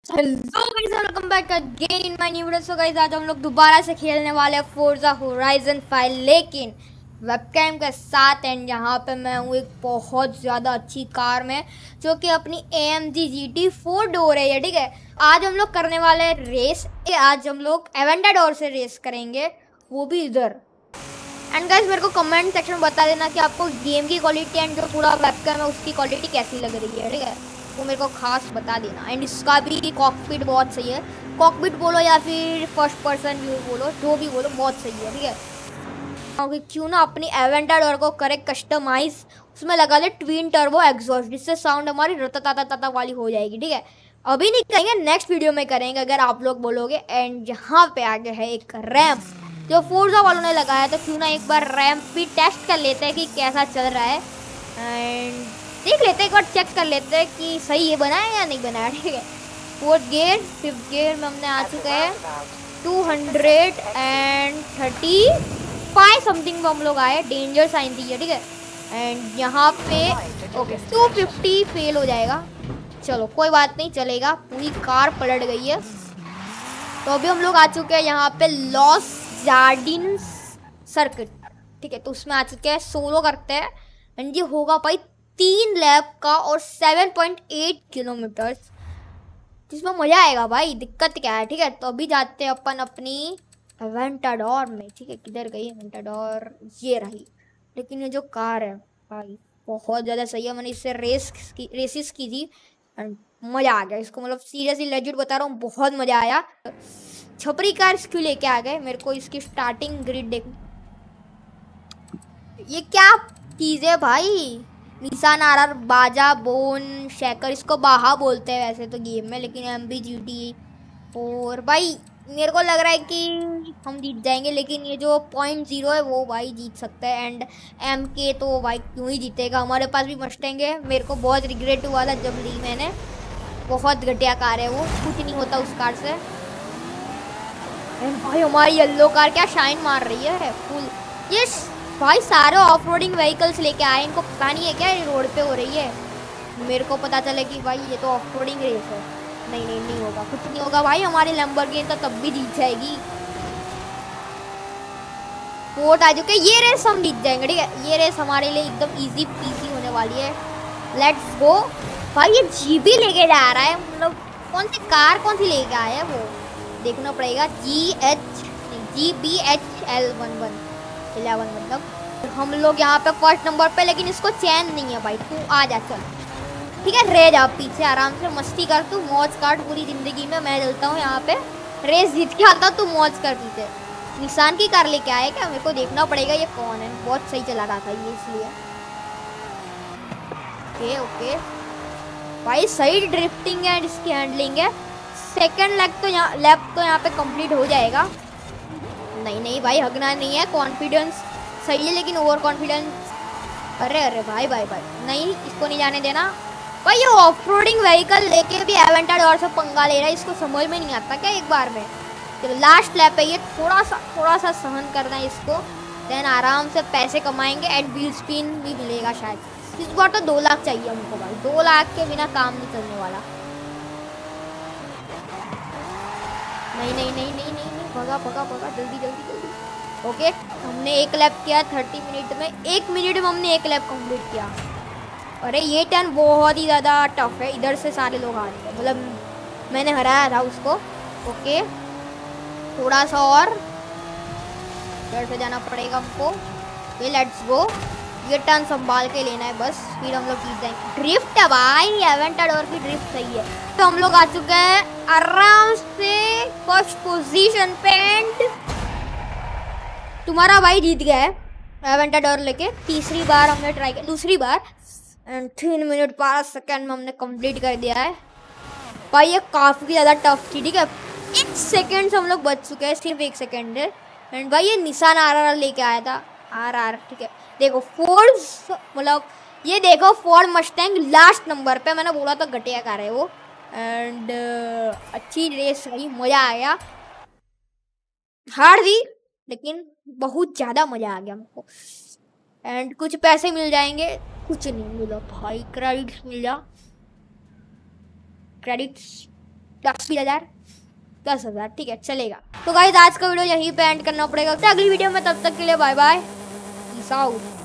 Hello guys, welcome back again in my new video. So guys, आज हम लोग दोबारा से खेलने वाले हैं फोर्जा होराइजन 5, लेकिन वेबकैम के साथ। एंड यहाँ पे मैं हूँ एक बहुत ज़्यादा अच्छी कार में, जो कि अपनी AMG GT 4 डोर है ये, ठीक है। आज हम लोग करने वाले हैं रेस। आज हम लोग एवेंटाडोर से रेस करेंगे, वो भी इधर। एंड गाइस, मेरे को कमेंट सेक्शन में बता देना कि आपको गेम की क्वालिटी एंड जो पूरा वेबकैम है उसकी क्वालिटी कैसी लग रही है, ठीक है। वो मेरे को खास बता देना। एंड इसका भी कॉकपिट बहुत सही है। कॉकपिट बोलो या फिर फर्स्ट पर्सन व्यू बोलो, जो भी बोलो बहुत सही है, ठीक है। क्योंकि क्यों ना अपनी एवेंटाडोर को करेक्ट कस्टमाइज उसमें लगा दे ट्विन टर्बो एग्जॉस्ट, जिससे साउंड हमारी रता वाली हो जाएगी, ठीक है। अभी नहीं करेंगे, नेक्स्ट वीडियो में करेंगे अगर आप लोग बोलोगे। एंड यहाँ पे आगे है एक रैम्प जो फोर्जा वालों ने लगाया, तो क्यों ना एक बार रैम्प भी टेस्ट कर लेते हैं कि कैसा चल रहा है। एंड देख लेते हैं, एक बार चेक कर लेते हैं कि सही है बना है या नहीं बना है, ठीक है। फोर्थ गियर, फिफ्थ गियर में हमने आ चुके हैं 235 समथिंग में हम लोग आए। डेंजर साइन थी, ठीक है। एंड यहाँ पे ओके 250 फेल हो जाएगा, चलो कोई बात नहीं, चलेगा। पूरी कार पलट गई है। तो अभी हम लोग आ चुके हैं यहाँ पे लॉस जार्डिन्स सर्किट, ठीक है। तो उसमें आ चुके हैं, सोलो करते हैं। एंड ये होगा भाई 3 लैप का और 7.8 किलोमीटर, जिसमें मजा आएगा भाई। दिक्कत क्या है, ठीक है। तो अभी जाते हैं अपन अपनी एवेंटाडोर में, ठीक है। किधर गई एवेंटाडोर? ये रही। लेकिन ये जो कार है भाई बहुत ज़्यादा सही है। मैंने इससे रेसिस की थी एंड मज़ा आ गया इसको, मतलब सीरियसली लेजिट बता रहा हूँ, बहुत मज़ा आया। छपरी कार इसक्यों लेके आ गए? मेरे को इसकी स्टार्टिंग ग्रिड देख। ये क्या चीज़ है भाई? Nissan RR Baja bone shaker, इसको बाहा बोलते हैं वैसे तो गेम में, लेकिन MB GT 4 भाई मेरे को लग रहा है कि हम जीत जाएंगे। लेकिन ये जो 0.0 है वो भाई जीत सकते हैं। एंड MK तो भाई क्यों ही जीतेगा, हमारे पास भी मस्टैंग है। मेरे को बहुत रिग्रेट हुआ था जब ली मैंने, बहुत घटिया कार है वो, कुछ नहीं होता उस कार से। एंड भाई हमारी येलो कार क्या शाइन मार रही है फुल। ये भाई सारे ऑफ रोडिंग व्हीकल्स लेके आए, इनको पता नहीं है क्या ये रोड पे हो रही है। मेरे को पता चले कि भाई ये तो ऑफ रोडिंग रेस है। नहीं नहीं नहीं होगा, कुछ नहीं होगा भाई, हमारी लैम्बोर्गिनी तो तब भी जीत जाएगी। फोर्थ आ चुके, ये रेस हम जीत जाएंगे, ठीक है। ये रेस हमारे लिए एकदम इजी पीसी होने वाली है। लेट्स गो भाई। ये जीबी लेके जा रहा है, मतलब कौन सी कार कौन सी लेके आया है वो देखना पड़ेगा। GBHL11 मतलब हम लोग यहाँ पे फर्स्ट नंबर पे। लेकिन इसको चैन नहीं है भाई, तू आ जा, चल ठीक है। रह जा पीछे, आराम से मस्ती कर, तू मौज काट पूरी जिंदगी में। मैं चलता हूँ यहाँ पे, रेस जीत के आता, तू मौज कर पीछे। निशान की कार लेके आए क्या? मेरे को देखना पड़ेगा ये कौन है। बहुत सही चला रहा था ये, इसलिए ओके ओके भाई सही ड्रिफ्टिंग है, इसकी हैंडलिंग है। सेकंड लेग तो यहाँ पे कंप्लीट हो जाएगा। नहीं नहीं भाई, हगना नहीं है, कॉन्फिडेंस सही है लेकिन ओवर कॉन्फिडेंस। अरे अरे भाई भाई भाई, नहीं इसको नहीं जाने देना भाई। ये ऑफ रोडिंग व्हीकल लेके भी एवेंटाडोर से पंगा ले रहा है, इसको समझ में नहीं आता क्या एक बार में। चलो लास्ट लैप है ये, थोड़ा सा सहन करना है इसको, देन आराम से पैसे कमाएंगे। एंड व्हील स्पिन भी मिलेगा शायद। इस बार तो 2 लाख चाहिए हमको भाई, 2 लाख के बिना काम नहीं चलने वाला। नहीं नहीं नहीं नहीं नहीं, नहीं। भगा भगा भगा, जल्दी जल्दी जल्दी। ओके हमने 1 लैप किया 30 मिनट में, 1 मिनट में हमने 1 लैप कंप्लीट किया। अरे ये टर्न बहुत ही ज़्यादा टफ है, इधर से सारे लोग हारते हैं, मतलब मैंने हराया था उसको। ओके थोड़ा सा और इधर से जाना पड़ेगा हमको। ये लेट्स गो, ये टर्न संभाल के लेना है बस, फिर हम लोग जीत जाएंगे। ड्रिफ्ट है भाई, एवेंटाडोर की ड्रिफ्ट सही है। तो हम लोग आ चुके हैं आराम से फर्स्ट पोजीशन पे। एंड तुम्हारा भाई जीत गया है एवेंटाडोर लेके। तीसरी बार हमने ट्राई किया, दूसरी बार। एंड 3 मिनट 12 सेकेंड में हमने कंप्लीट कर दिया है भाई। ये काफ़ी ज़्यादा टफ थी, ठीक है। 1 सेकेंड से हम लोग बच चुके हैं, सिर्फ 1 सेकेंड है। एंड भाई ये निशान RR लेके आया था, RR, ठीक है। देखो फोर्ड, मतलब ये देखो फोर्ड मस्टैंग लास्ट नंबर पे। मैंने बोला था घटिया कार है वो। एंड अच्छी रेस रही, मज़ा आ गया। हार दी लेकिन बहुत ज़्यादा मज़ा आ गया हमको। एंड कुछ पैसे मिल जाएंगे, कुछ नहीं मिला भाई। क्रेडिट्स मिल जा, क्रेडिट्स 20,000 10,000 ठीक है चलेगा। तो गाइस आज का वीडियो यहीं पे एंड करना पड़ेगा। तो अगली वीडियो में, तब तक के लिए बाय बाय, पीस आउट।